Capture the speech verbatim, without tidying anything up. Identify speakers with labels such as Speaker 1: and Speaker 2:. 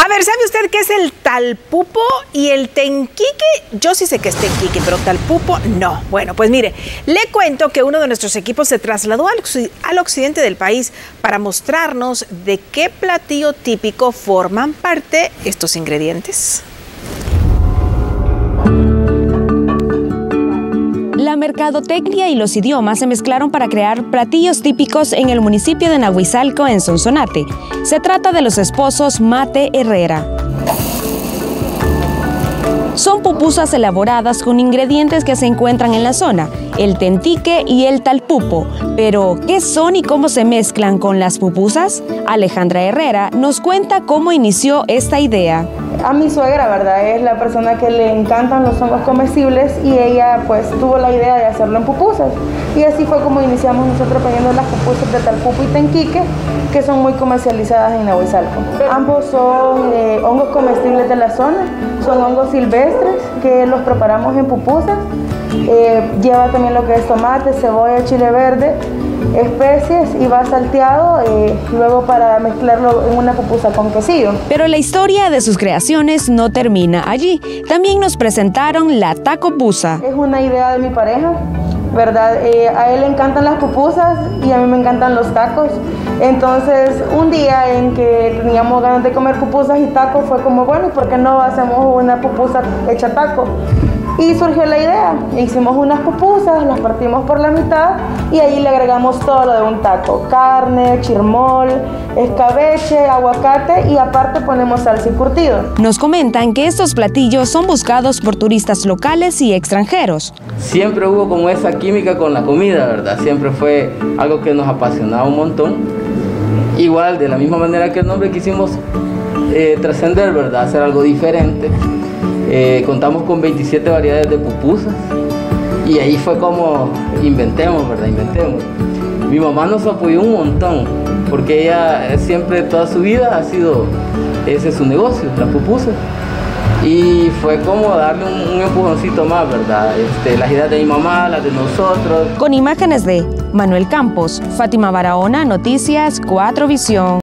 Speaker 1: A ver, ¿sabe usted qué es el talpupo y el tenquique? Yo sí sé que es tenquique, pero talpupo no. Bueno, pues mire, le cuento que uno de nuestros equipos se trasladó al, al occidente del país para mostrarnos de qué platillo típico forman parte estos ingredientes.
Speaker 2: La mercadotecnia y los idiomas se mezclaron para crear platillos típicos en el municipio de Nahuizalco, en Sonsonate. Se trata de los esposos Mate Herrera. Son pupusas elaboradas con ingredientes que se encuentran en la zona, el tentique y el talpupo. Pero, ¿qué son y cómo se mezclan con las pupusas? Alejandra Herrera nos cuenta cómo inició esta idea.
Speaker 3: A mi suegra, ¿verdad? Es la persona que le encantan los hongos comestibles y ella pues tuvo la idea de hacerlo en pupusas. Y así fue como iniciamos nosotros poniendo las pupusas de talpupo y tenquique, que son muy comercializadas en Nahuizalco. Ambos son eh, hongos comestibles de la zona, son hongos silvestres que los preparamos en pupusas. Eh, lleva también lo que es tomate, cebolla, chile verde, especies y va salteado eh, luego para mezclarlo en una pupusa con quesillo.
Speaker 2: Pero la historia de sus creaciones no termina allí. También nos presentaron la tacopusa.
Speaker 3: Es una idea de mi pareja, ¿verdad? Eh, a él le encantan las pupusas y a mí me encantan los tacos. Entonces, un día en que teníamos ganas de comer pupusas y tacos, fue como, bueno, ¿por qué no hacemos una pupusa hecha taco? Y surgió la idea, hicimos unas pupusas, las partimos por la mitad y ahí le agregamos todo lo de un taco, carne, chirmol, escabeche, aguacate y aparte ponemos salsa y curtido.
Speaker 2: Nos comentan que estos platillos son buscados por turistas locales y extranjeros.
Speaker 4: Siempre hubo como esa química con la comida, ¿verdad? Siempre fue algo que nos apasionaba un montón. Igual, de la misma manera que el nombre quisimos eh, trascender, ¿verdad? Hacer algo diferente. Eh, contamos con veintisiete variedades de pupusas y ahí fue como inventemos, ¿verdad? Inventemos. Mi mamá nos apoyó un montón porque ella siempre, toda su vida ha sido, ese es su negocio, las pupusas. Y fue como darle un, un empujoncito más, ¿verdad? Este, las ideas de mi mamá, las de nosotros.
Speaker 2: Con imágenes de Manuel Campos, Fátima Barahona, Noticias cuatro Visión.